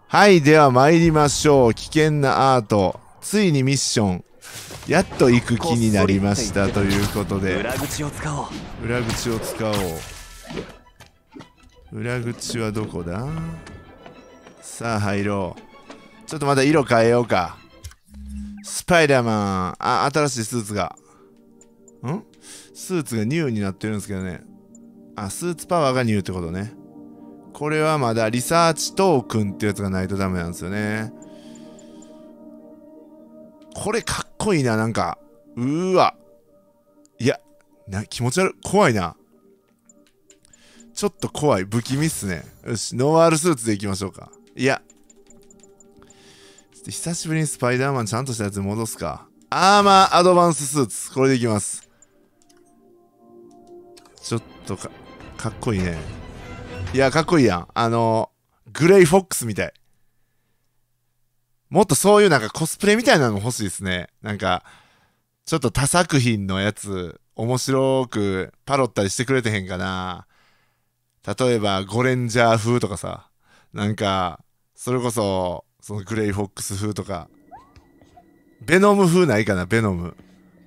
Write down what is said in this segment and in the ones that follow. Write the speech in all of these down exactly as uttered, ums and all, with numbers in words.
はい、では参りましょう。危険なアート。ついにミッション。やっと行く気になりましたということで。 裏口を使おう。 裏口を使おう。裏口はどこだ？さあ入ろう。ちょっとまた色変えようか。スパイダーマン。あ、新しいスーツが。ん？スーツがニューになってるんですけどね。あ、スーツパワーがニューってことね。これはまだリサーチトークンってやつがないとダメなんですよね。これかっこいいな、なんか。うーわ。いや、な、気持ち悪い。怖いな。ちょっと怖い。不気味っすね。よし、ノーアールスーツでいきましょうか。いや。久しぶりにスパイダーマンちゃんとしたやつに戻すか。アーマーアドバンススーツ。これでいきます。ちょっとか、かっこいいね。いや、かっこいいやん。あの、グレイフォックスみたい。もっとそういうなんかコスプレみたいなの欲しいですね。なんか、ちょっと他作品のやつ、面白くパロったりしてくれてへんかな。例えば、ゴレンジャー風とかさ。なんか、それこそ、そのグレイフォックス風とか。ベノム風ないかな、ベノム。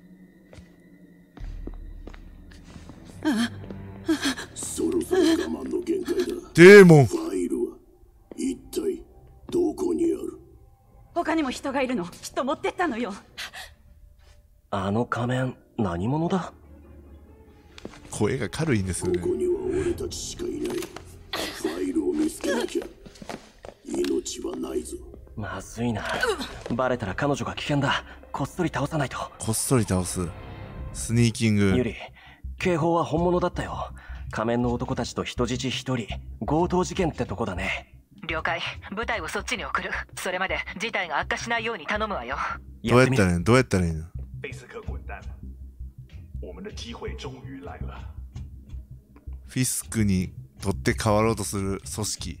そろそろ我慢の限界だ。 デーモン。 ファイルは一体どこにある？ 他にも人がいるの。きっと持ってったのよ。 あの仮面何者だ？ 声が軽いんですよね。 ここには俺たちしかいない。ファイルを見つけなきゃ命はないぞ。 まずいな。バレたら彼女が危険だ。こっそり倒さないと。 こっそり倒す。スニーキング。 ユリ、警報は本物だったよ。仮面の男たちと人質一人。強盗事件ってとこだね。 了解。部隊をそっちに送る。それまで事態が悪化しないように頼むわよ。 どうやったらいいの？どうやったらいいの？ 贝斯克滚蛋！我们的机会终于来了。 フィスクに取って代わろうとする組織。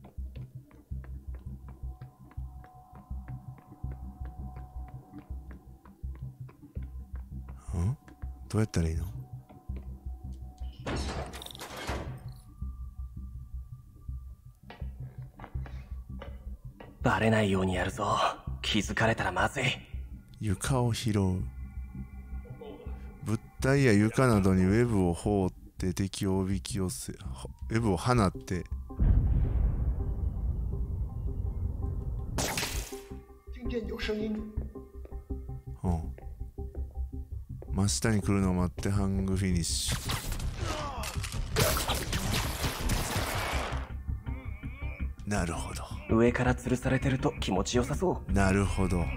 ん？どうやったらいいの？ バレないようにやるぞ。気づかれたらまずい。 床を拾う。物体や床などにウェブを放って敵をおびき寄せ、ウェブを放って。うん。真下に来るのを待ってハングフィニッシュ。なるほど。 上から吊るされてると気持ちよさそう。 なるほど。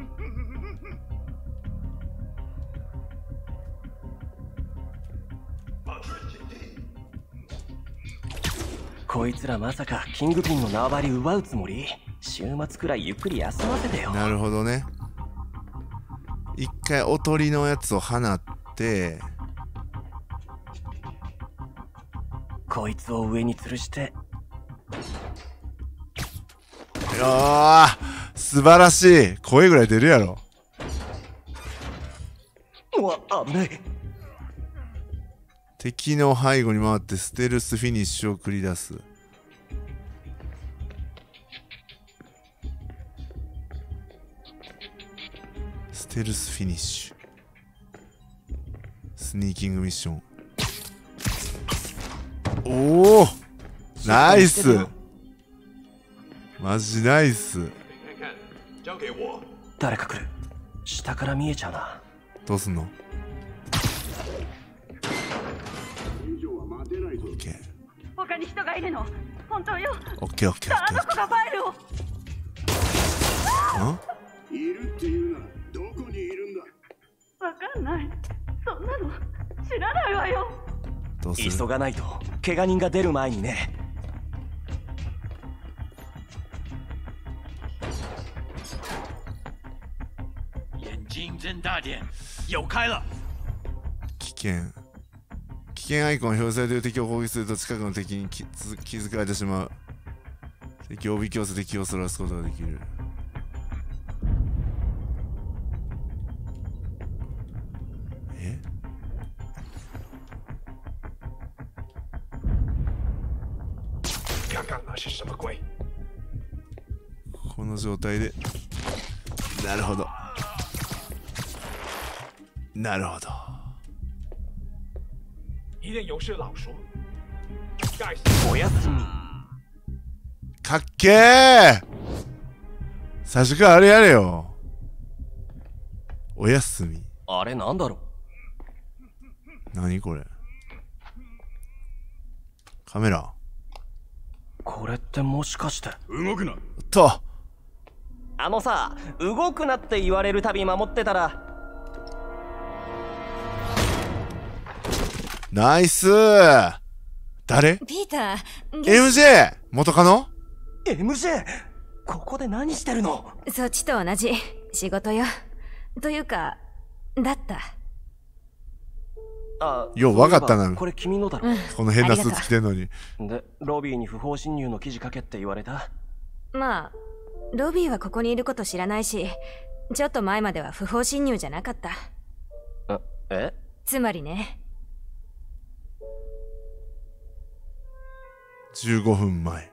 こいつらまさかキングピンの縄張り奪うつもり？週末くらいゆっくり休ませてよ。 なるほどね。一回おとりのやつを放って、 こいつを上に吊るして。 ああ、素晴らしい。声ぐらい出るやろ。 うわ、危ない。 敵の背後に回ってステルスフィニッシュを繰り出す。ステルスフィニッシュ。スニーキングミッション。おお、ナイス。マジナイス。 誰か来る。下から見えちゃうな。 どうすんの？ 他に人がいるの。本当よ。 オッケーオッケーオッケー。 あの子がファイルを。 ん？いるっていうならどこにいるんだ？ わかんない。そんなの知らないわよ。 どうする？ 急がないと怪我人が出る前にね。 眼睛睁大点，有开了。 危険。危険アイコンが表示されている敵を攻撃すると近くの敵に気づかれてしまう。敵をおびき寄せ敵をそらすことができる。え？ 刚刚那是什么鬼？ この状態で。なるほどなるほど。 一定有事老说。盖世おやすみ。 かっけー。最初からあれやれよ。おやすみ。 あれなんだろ何これ。カメラ。 う。これってもしかして。 動くな。 とあのさ、動くなって言われるたび守ってたら。 ナイスー。誰？ ピーター、 エムジェー 元カノ？ エムジェー ここで何してるの？ そっちと同じ仕事よ。というか、だった。 あ、 よう分かったな。 これ君のだろ。 この変なスーツ着てんのに。 で、ロビーに不法侵入の記事書けって言われた？ まあ、ロビーはここにいること知らないし、ちょっと前までは不法侵入じゃなかった。 え？ つまりね。 じゅうごふんまえ。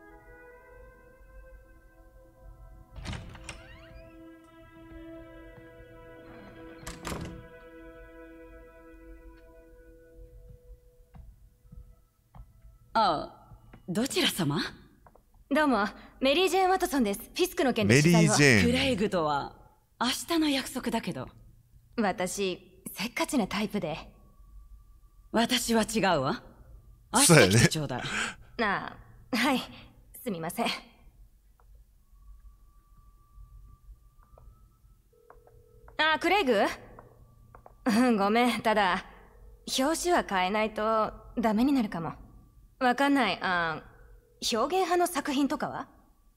ああ、どちら様？ どうも、メリー・ジェーン・ワトソンです。フィスクの件でメリー・取材を。 ジェーン。 クレイグとは明日の約束だけど。 私、せっかちなタイプで。 私は違うわ。明そうやね日来てちょうだい。 ああ、はい、すみません。あ、クレイグ？うん、ごめん、ただ、表紙は変えないとダメになるかも。わかんない、あ、表現派の作品とかは？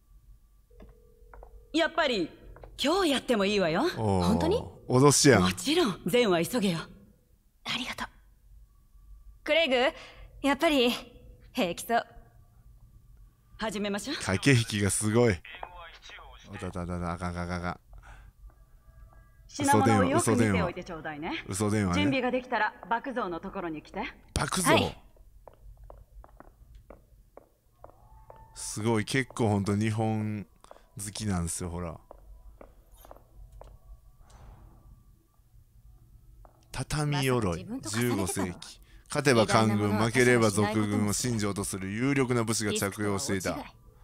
やっぱり今日やってもいいわよ。 おー本当に？ 脅しやん。 もちろん、善は急げよ。 ありがとう。クレイグ、やっぱり平気そう。 始めましょう。 駆け引きがすごい。おたたたた、あかんあかんあかん。 品物をよく嘘電話見ておいてちょうだいね。 嘘電話ね。 準備ができたら爆像のところに来て。 爆像、 はい、 すごい、結構ほんと日本好きなんですよ、ほら。畳鎧、じゅうごせいき。勝てば官軍、負ければ賊軍を信条とする有力な武士が着用していた。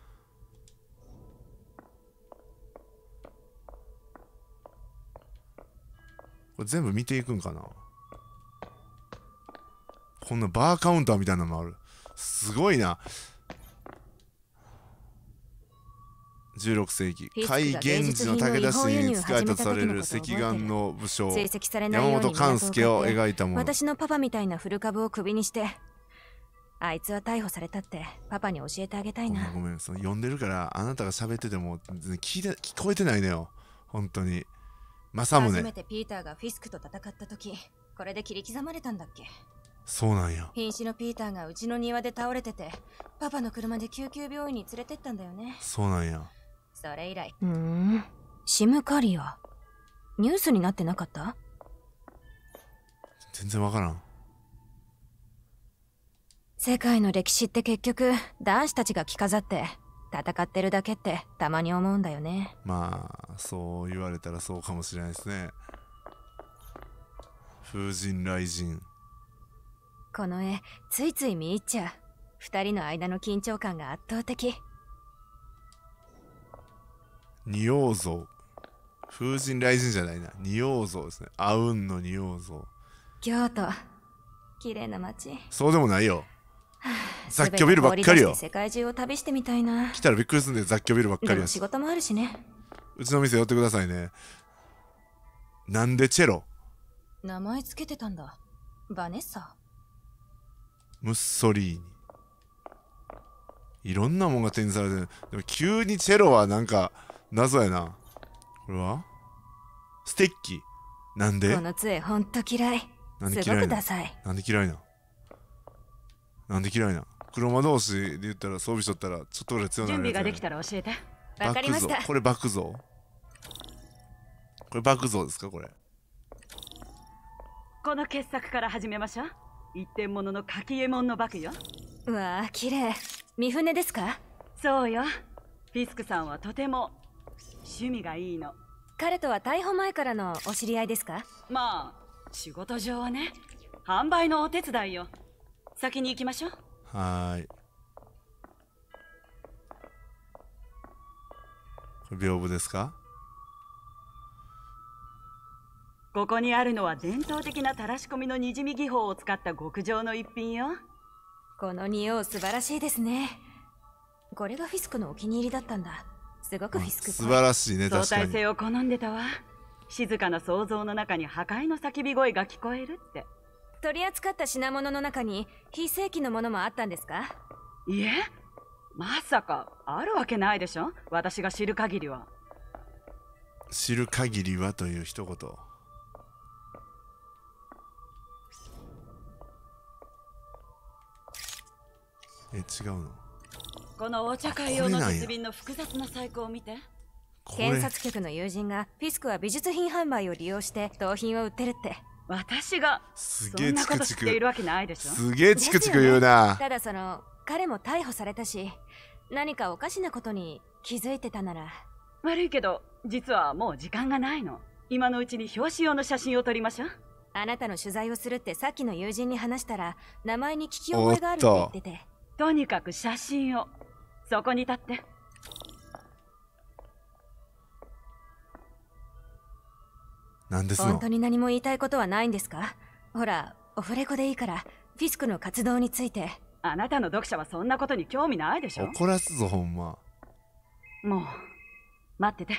これ全部見ていくんかな。こんなバーカウンターみたいなのもある。すごいな。じゅうろくせいき、甲斐源氏の武田氏に仕えたとされる赤眼の武将山本勘助を描いたもの。 私のパパみたいな古株をクビにして、あいつは逮捕されたってパパに教えてあげたいな。 ごめんごめん、その読んでるからあなたが喋ってても聞いて聞こえてないのよ、本当に。政宗。 初めてピーターがフィスクと戦った時、これで切り刻まれたんだっけ。 そうなんや。 瀕死のピーターがうちの庭で倒れてて、パパの車で救急病院に連れてったんだよね。 そうなんや。 それ以来。うーん、シムカリアニュースになってなかった？ 全然わからん。 世界の歴史って結局男子たちが着飾って戦ってるだけってたまに思うんだよね。 まあそう言われたらそうかもしれないですね。風神雷神。 この絵ついつい見入っちゃう。二人の間の緊張感が圧倒的。 仁王像。風神雷神じゃないな、仁王像ですね。アウンの仁王像。 京都綺麗な街。 そうでもないよ。雑居ビルばっかりよ。 世界中を旅してみたいな。 来たらびっくりするんで、雑居ビルばっかりやし。 でも仕事もあるしね。 うちの店寄ってくださいね。なんでチェロ？ 名前つけてたんだ。バネッサ。 ムッソリーニ。いろんなもんが展示されてる。でも急にチェロはなんか謎やな。これはステッキ。なんで？ この杖ほんと嫌い。 なんで嫌いな？ すごくダサい。 なんで嫌いな？なんで嫌いな？黒魔同士で言ったら装備しとったらちょっとぐらい強くなるやつやね。 準備ができたら教えて。 わかりました。 これ爆像？これ爆像ですかこれ？ この傑作から始めましょう。一点物の柿右衛門のバクよ。 うわあ、綺麗。三船ですか？ そうよ。フィスクさんはとても趣味がいいの。 彼とは逮捕前からのお知り合いですか？ まあ仕事上はね。販売のお手伝いよ。先に行きましょう。 はーい。これ屏風ですか？ ここにあるのは伝統的な垂らし込みのにじみ技法を使った極上の一品よ。 この匂い素晴らしいですね。これがフィスクのお気に入りだったんだ。すごくフィスクっぽい。 素晴らしいね、確かに。 相対性を好んでたわ。静かな想像の中に破壊の叫び声が聞こえるって。 取り扱った品物の中に非正規のものもあったんですか？ いえ、まさかあるわけないでしょ。私が知る限りは。 知る限りはという一言。え、違うの？ このお茶会用の鉄瓶の複雑な細工を見て。 検察局の友人がフィスクは美術品販売を利用して盗品を売ってるって。 私がすげえチクチク。 そんなこと知っているわけないでしょ。 すげえチクチク言うな、 ね、ただその彼も逮捕されたし、何かおかしなことに気づいてたなら。 悪いけど実はもう時間がないの。今のうちに表紙用の写真を撮りましょう。 あなたの取材をするってさっきの友人に話したら、名前に聞き覚えがあるって言ってて。 とにかく写真を。そこに立って。 なんですの？ 本当に何も言いたいことはないんですか？ほら、オフレコでいいからフィスクの活動について。 あなたの読者はそんなことに興味ないでしょ。 怒らすぞほんま。 もう待ってて。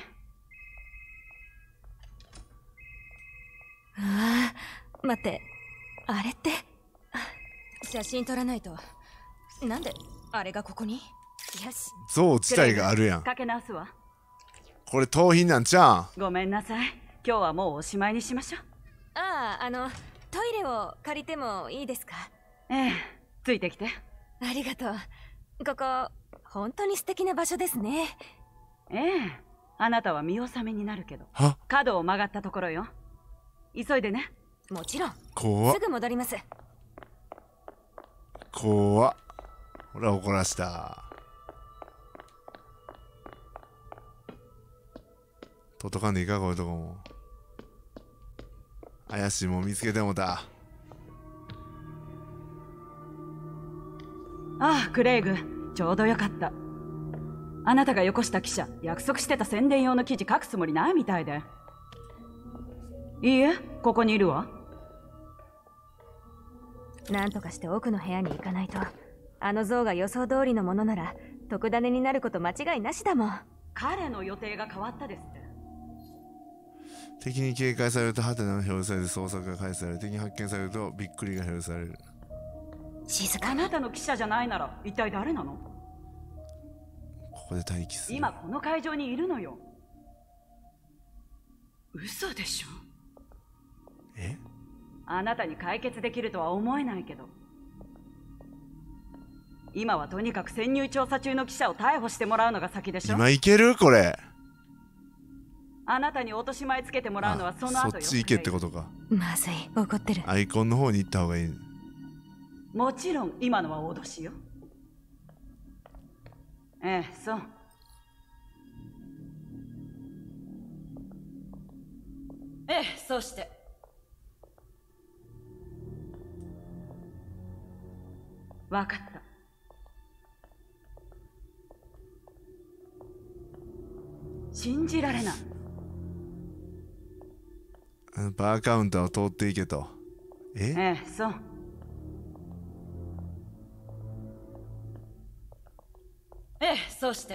ああ、待って、あれって写真撮らないと。なんであれがここに？よし。 像自体があるやん。 かけ直すわ。 これ盗品なんちゃうん？ ごめんなさい。今日はもうおしまいにしましょう。 ああ、あのトイレを借りてもいいですか？ ええ、ついてきて。 ありがとう。ここ本当に素敵な場所ですね。 ええ、あなたは見納めになるけど。 は？ 角を曲がったところよ。急いでね。 もちろん。 怖っ。 すぐ戻ります。 怖っ。ほら怒らした。とっとかんでいいか、こういうとこも。怪しいもん見つけてもた。 ああ、クレイグ、ちょうどよかった。あなたがよこした記者、約束してた宣伝用の記事書くつもりないみたいで。いいえ、ここにいるわ。 なんとかして奥の部屋に行かないと。あの像が予想通りのものなら特ダネになること間違いなしだもん。 彼の予定が変わったですって。 敵に警戒されるとハテナが表示されて捜索が開始される。敵に発見されるとびっくりが表示される。 静か。 あなたの記者じゃないなら一体誰なの？ ここで待機する。 今この会場にいるのよ。嘘でしょ？ え？ あなたに解決できるとは思えないけど、今はとにかく潜入調査中の記者を逮捕してもらうのが先でしょ。 今いける？これあなたに落とし前つけてもらうのはその後よ。 そっち行けってことか。 まずい、怒ってる。 アイコンの方に行った方がいい。 もちろん今のは脅しよ。ええ、そう。ええ、そうして。わかった。信じられない。 バーカウンターを通っていけと。え？ ええ、そう。ええ、そうして。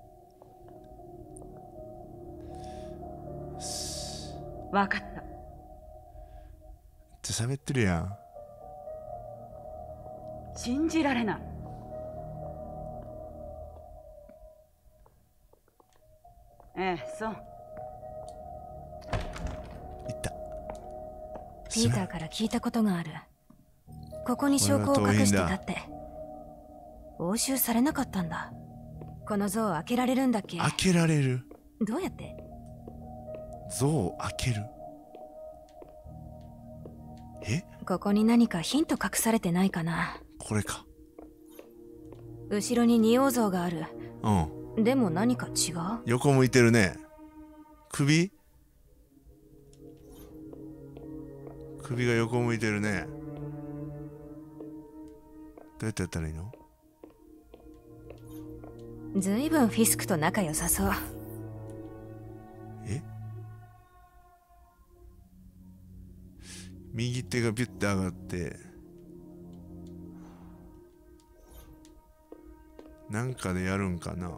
わかった。 じゃ喋ってるやん。 信じられない。ええ、そう。 いった。 ピーターから聞いたことがある。ここに証拠を隠してたって。押収されなかったんだ。この像を開けられるんだっけ？ 開けられる？ どうやって？ 像を開ける？え？ ここに何かヒント隠されてないかな。 これか。 後ろに仁王像がある。 うん。 でも何か違う。 横向いてるね。首首が横向いてるね。どうやってやったらいいの？ ずいぶんフィスクと仲良さそう。 え？右手がビュッて上がってなんかでやるんかな。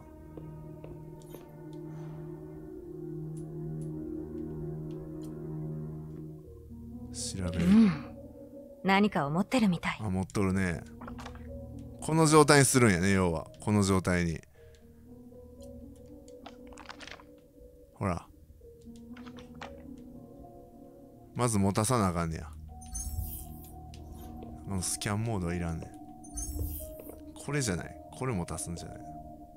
調べる。 うん、何かを持ってるみたい。 あ、持っとるね。この状態にするんやね、要はこの状態に。ほら、まず持たさなあかんねや。このスキャンモードはいらんねん。これじゃない、これ持たすんじゃない。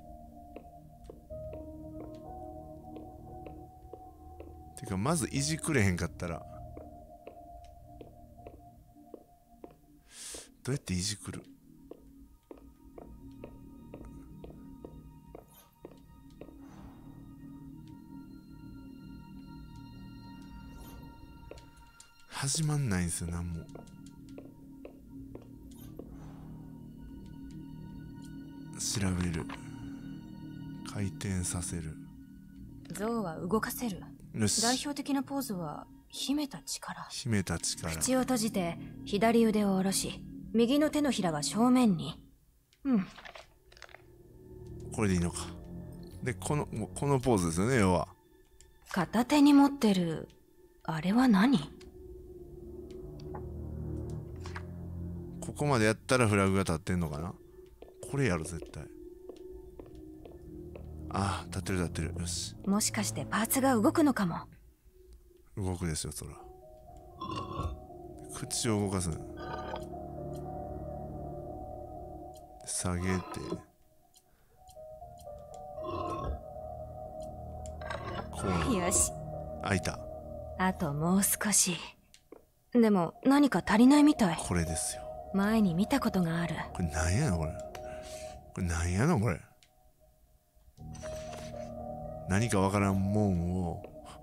てかまずいじくれへんかったらどうやっていじくる？始まんないんすよ、なんも。調べる。回転させる。 象は動かせる。 よし。 代表的なポーズは秘めた力。 秘めた力。 口を閉じて左腕を下ろし、右の手のひらは正面に。うん。 これでいいのか。で、このこのポーズですよね、要は。 片手に持ってるあれは何？ ここまでやったらフラグが立ってんのかな。これやる絶対。ああ、立ってる立ってる。よし。 もしかしてパーツが動くのかも。 動くですよ、そら。口を動かす。下げて。こう。 よし。 開いた。 あともう少し。でも何か足りないみたい。 これですよ。 前に見たことがある。 これなんやのこれ。これなんやのこれ。何かわからんもんを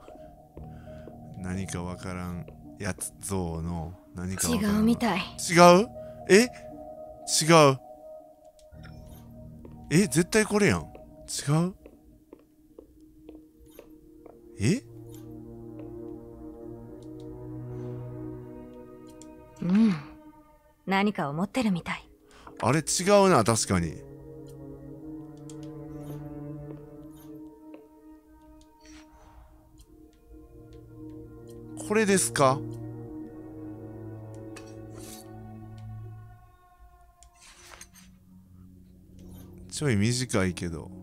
何かわからんやつ像の何かわからん。 違うみたい。 違う？え？違う。え？絶対これやん。違う？え？ うん。何かを持ってるみたい。 あれ違うな、確かに。これですか？ちょい短いけど。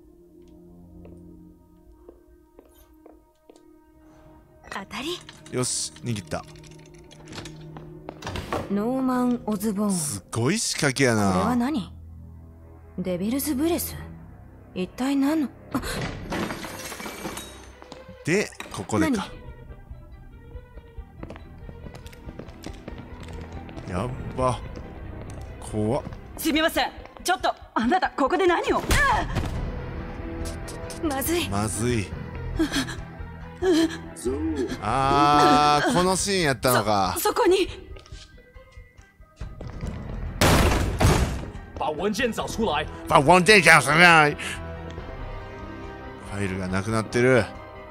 当たり？ よし、握った。 ノーマン・オズボーン。 すごい仕掛けやな。 これは何？デビルズ・ブレス？一体何の？ で、ここでか。やっば。怖っ。 すみません。ちょっとあなたここで何を？ まずい。 まずい。あー、このシーンやったのか。 そ、そこに。 把文件找出来。 把文件找出来。ファイルがなくなってる。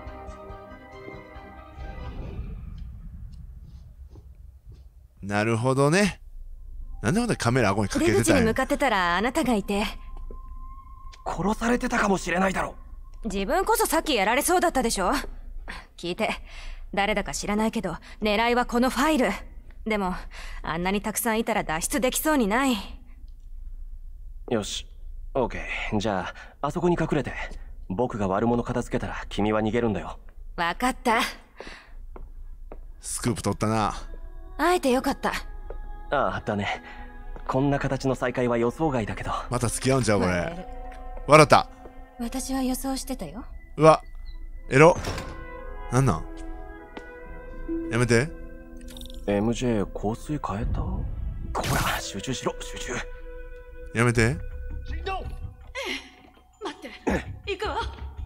なるほどね。なんでまだカメラ顎にかけてたんや。 出口に向かってたらあなたがいて。 殺されてたかもしれないだろ。 自分こそさっきやられそうだったでしょ。聞いて、誰だか知らないけど狙いはこのファイル。でもあんなにたくさんいたら脱出できそうにない。 よし、オーケー。じゃああそこに隠れて、僕が悪者片付けたら君は逃げるんだよ。 わかった。 スクープ取ったな。 会えてよかった。 ああ、だね。こんな形の再会は予想外だけど。 また付き合うんちゃうこれ。笑った。 私は予想してたよ。 うわ、エロ。なんなん？やめて。 エムジェー 香水変えた？こら集中しろ、集中。 やめて。 待って。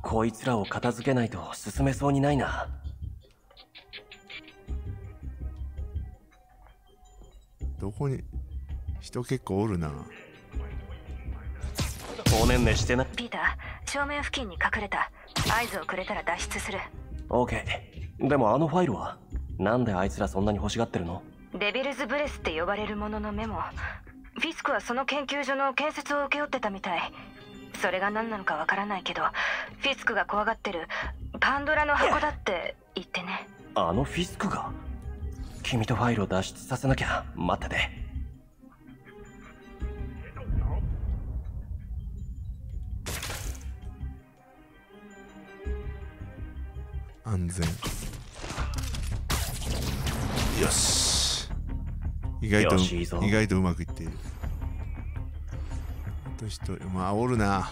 こいつらを片付けないと進めそうにないな。 どこに人結構おるな。 おねんねしてな。 ピーター、正面付近に隠れた。合図をくれたら脱出する。 オーケー。でもあのファイルはなんであいつらそんなに欲しがってるの？ デビルズブレスって呼ばれるもののメモ。フィスクはその研究所の建設を請け負ってたみたい。それが何なのかわからないけど、フィスクが怖がってるパンドラの箱だって言ってね。 あのフィスクが？君とファイルを脱出させなきゃ。待ってて。 安全。よし。意外とよしいいぞ意外とうまくいっている。あと一人、まあおるな。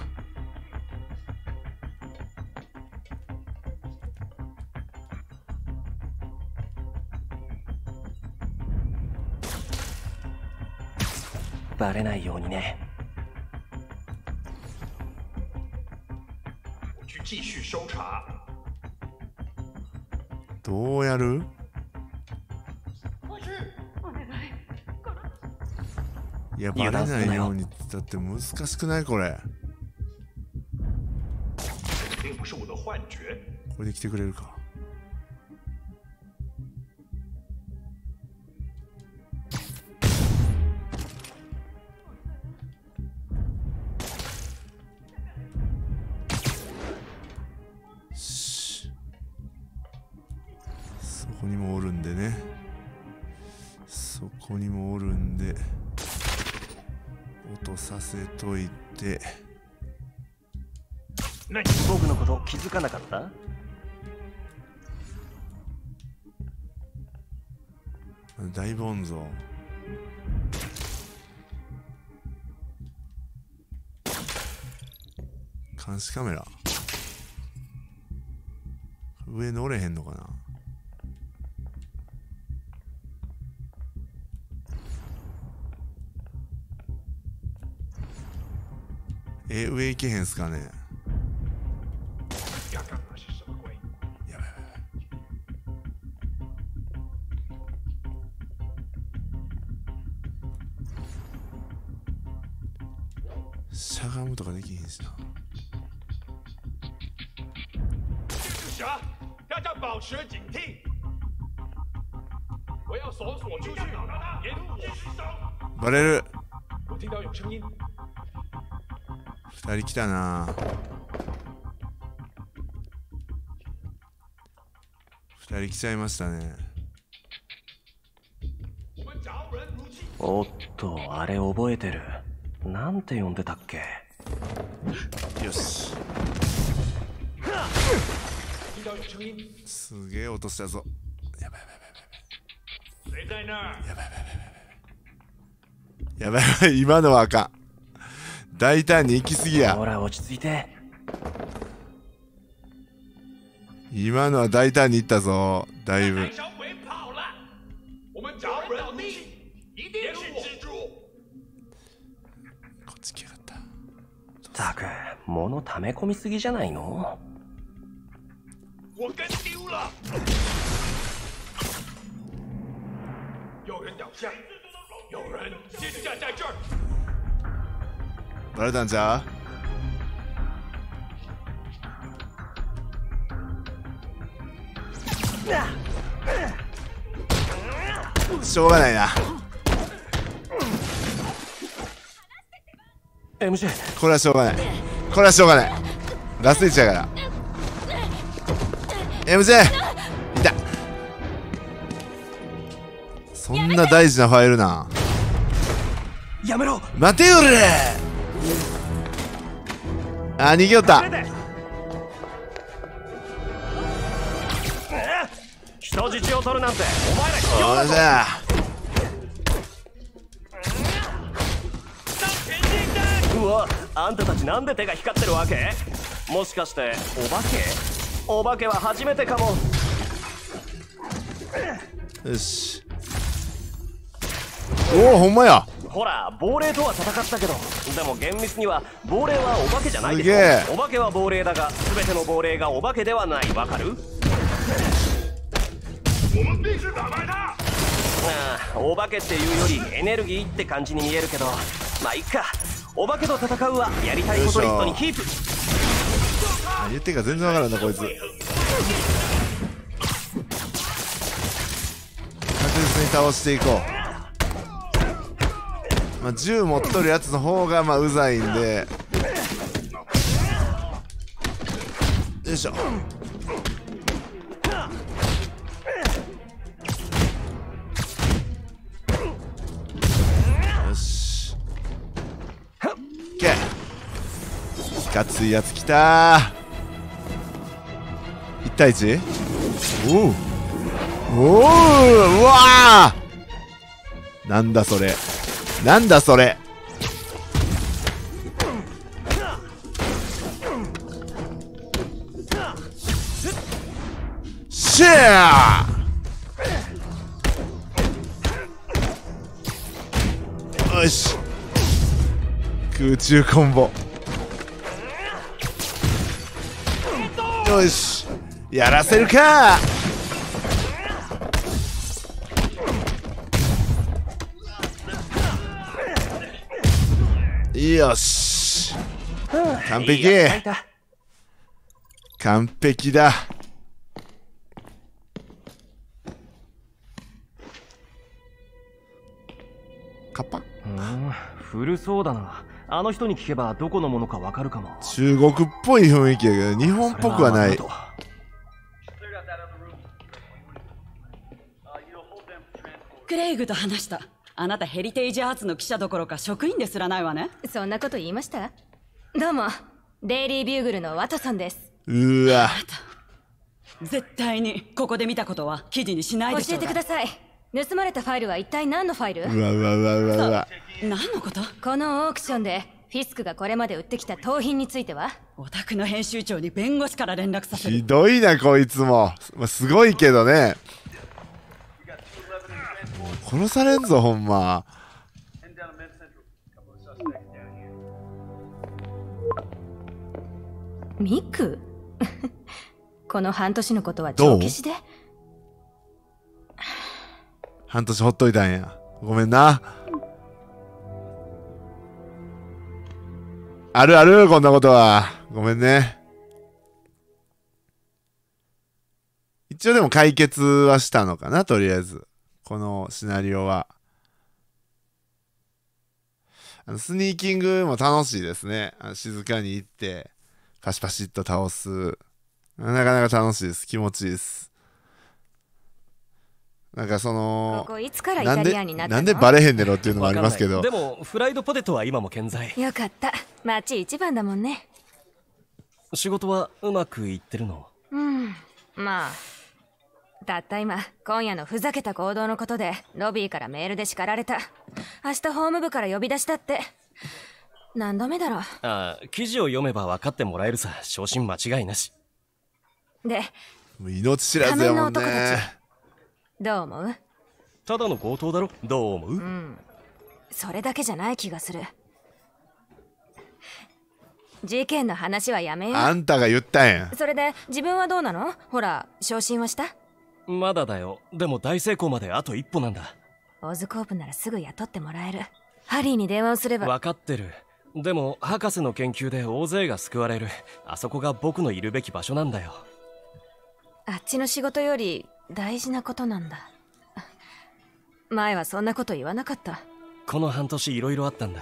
バレないようにね。 我去继续搜查。 どうやる？いや、バレないようにだって難しくないこれ。 并不是我的幻觉。 これで来てくれるか。しそこにもおるんでね。そこにもおるんで落とさせといて。 僕のこと気づかなかった？ 大凡像。監視カメラ。上乗れへんのかな。え、上行けへんすかね。 呀，刚那是什么鬼？ やばいやばい。しゃがむとかできへんしな。 志侠，大家保持警惕。我要搜索出去，沿路我。 バレる。 我听到有声音。 二人来たな。二人来ちゃいましたね。 おっと、あれ覚えてる。なんて呼んでたっけ？ よし。すげえ落としたぞ。やばいやばいやばいやばい。 谁在那儿？ やばいやばいやばい。やばいやばい。今のはあかん。大胆に行き過ぎや。 ほら、落ち着いて。 今のは大胆に行ったぞ。だいぶ。こっち来やがった。 たく、物溜め込みすぎじゃないの？ 我跟丢了。有人倒下，有人现在在这儿。 バレたんちゃう？しょうがないな。 エムジェー。 これはしょうがない。これはしょうがない。ラスイチやから。エムジェー いた。そんな大事なファイルな。 やめろ。 待てよれ。あ、逃げよった。 人質を取るなんてお前ら必要だぞ。 おっしゃ。 うわ、あんたたちなんで手が光ってるわけ？もしかしてお化け？お化けは初めてかも。 よし。おお、ほんまや。 ほら亡霊とは戦ったけど、でも厳密には亡霊はお化けじゃないでしすげえ。 ょ。お化けは亡霊だが全ての亡霊がお化けではない。わかる？ああ、お化けっていうよりエネルギーって感じに見えるけど、まあいっか。お化けと戦うはやりたいことリストにキープ。 何言ってんか全然わからんなこいつ。確実に倒していこう。まあ、銃持っとるやつの方がまあうざいんで、よいしょ。よし、けいかついやつきたー。いち対 いち？ おうおー、うわー、なんだそれ、なんだそれ。シェアー。よし、空中コンボ。よし、やらせるか。よし、完璧、完璧だ。カッパ、 うん、古そうだな。あの人に聞けばどこのものかわかるかも。 中国っぽい雰囲気だけど日本っぽくはない。 クレイグと話した。あなたヘリテージアーツの記者どころか職員ですらないわね。 そんなこと言いました？どうも、デイリービューグルのワトソンです。 うわ、 絶対にここで見たことは記事にしないでしょうが。 教えてください。盗まれたファイルは一体何のファイル？ うわうわうわうわうわ。 何のこと？ このオークションでフィスクがこれまで売ってきた盗品については？ お宅の編集長に弁護士から連絡させる。 ひどいなこいつも。まあ、すごいけどね。もう殺されんぞほんま。 ミクこの半年のことは帳消しで？ 半年ほっといたんや。ごめんな。あるある、こんなことは。ごめんね。一応でも解決はしたのかな、とりあえず。このシナリオは。あのスニーキングも楽しいですね。あの静かに行って、パシパシッと倒す。なかなか楽しいです。気持ちいいです。なんかその、 ここいつからイタリアンになったの？ なんでバレへんねろっていうのもありますけど。 でもフライドポテトは今も健在。 よかった。町一番だもんね。 仕事はうまくいってるの？ うん、まあたった今今夜のふざけた行動のことでロビーからメールで叱られた。明日法務部から呼び出したって。何度目だろう。 ああ、記事を読めば分かってもらえるさ。昇進間違いなしで、 もう命知らずやもんね。 どう思う？ ただの強盗だろ。どう思う？ うん、それだけじゃない気がする。事件の話はやめよう。 あんたが言ったんや。 それで自分はどうなの？ほら、昇進はした？ まだだよ。でも大成功まであと一歩なんだ。 オズコープならすぐ雇ってもらえる。ハリーに電話をすれば。 分かってる。でも博士の研究で大勢が救われる。あそこが僕のいるべき場所なんだよ。 あっちの仕事より大事なことなんだ。前はそんなこと言わなかった。 この半年いろいろあったんだ。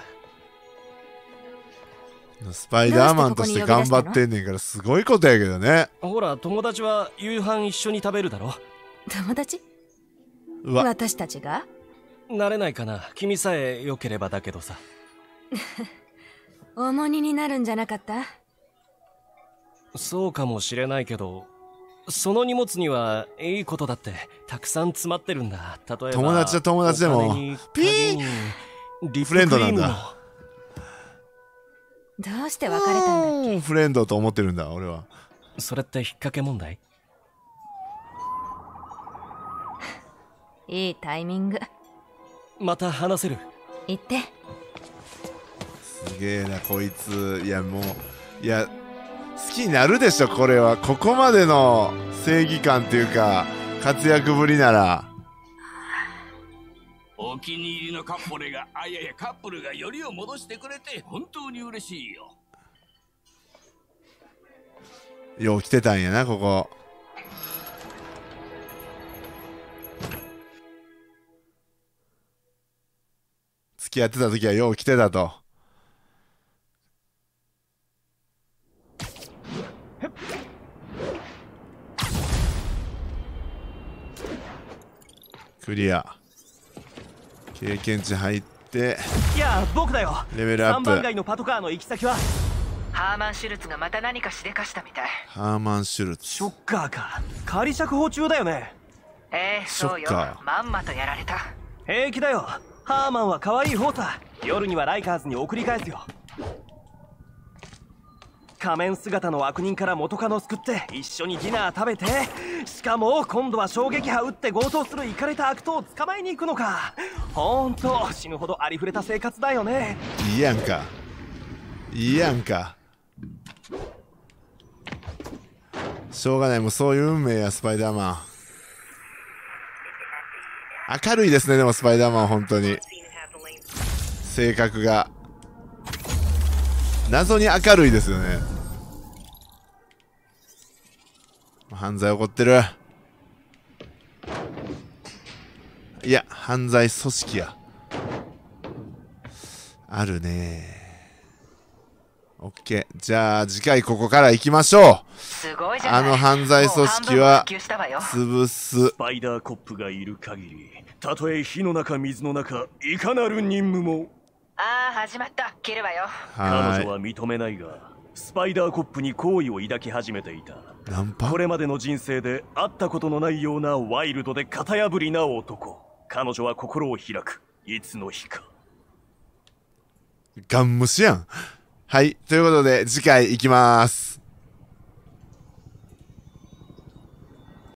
スパイダーマンとして頑張ってんねんからすごいことやけどね。 ほら、友達は夕飯一緒に食べるだろ。 友達？ うわ、 私たちが？ なれないかな。君さえ良ければだけどさ。 重荷になるんじゃなかった？ そうかもしれないけど、その荷物にはいいことだってたくさん詰まってるんだ。例えば友達は友達でもピーフレンドなんだ。 どうして別れたんだっけ？ フレンドと思ってるんだ俺は。 それって引っ掛け問題？ いいタイミング。 また話せる。 行って。 すげえなこいつ。いやもういや好きになるでしょこれは。ここまでの正義感っていうか活躍ぶりなら。 お気に入りのカップルがあいやいやカップルがよりを戻してくれて本当に嬉しいよ。 よう来てたんやなここ。付き合ってた時はよう来てたと。クリア。経験値入って。 いや僕だよ。 レベルアップ。 さんばん街のパトカーの行き先は。 ハーマン・シュルツがまた何かしでかしたみたい。 ハーマン・シュルツ。 ショッカーか。仮釈放中だよね。 ええー、そうよ。まんまとやられた。 平気だよ。ハーマンは可愛い方さ。夜にはライカーズに送り返すよ。仮面姿の悪人から元カノを救って一緒にディナー食べて、しかも今度は衝撃波打って強盗するイカれた悪党を捕まえに行くのか。ほんと死ぬほどありふれた生活だよね。 いいやんかいいやんか。しょうがない、もうそういう運命や。スパイダーマン明るいですね。でもスパイダーマン本当に性格が謎に明るいですよね。犯罪起こってる。いや犯罪組織や。あるね。オッケー。じゃあ次回ここから行きましょう。 すごいじゃない。 あの犯罪組織は潰す。 スパイダーコップがいる限り、たとえ火の中水の中いかなる任務も。 ああ始まった。切るわよ。 彼女は認めないがスパイダーコップに好意を抱き始めていた。 ナンパ？ これまでの人生で会ったことのないようなワイルドで型破りな男。彼女は心を開く。いつの日か。 ガン無視やん。はい。ということで次回行きます。